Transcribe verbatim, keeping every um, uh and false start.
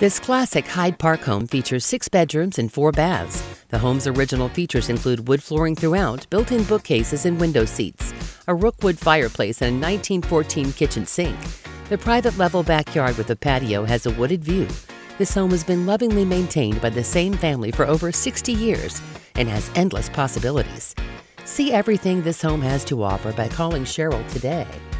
This classic Hyde Park home features six bedrooms and four baths. The home's original features include wood flooring throughout, built-in bookcases and window seats, a Rookwood fireplace, and a nineteen fourteen kitchen sink. The private level backyard with a patio has a wooded view. This home has been lovingly maintained by the same family for over sixty years and has endless possibilities. See everything this home has to offer by calling Cheryl today.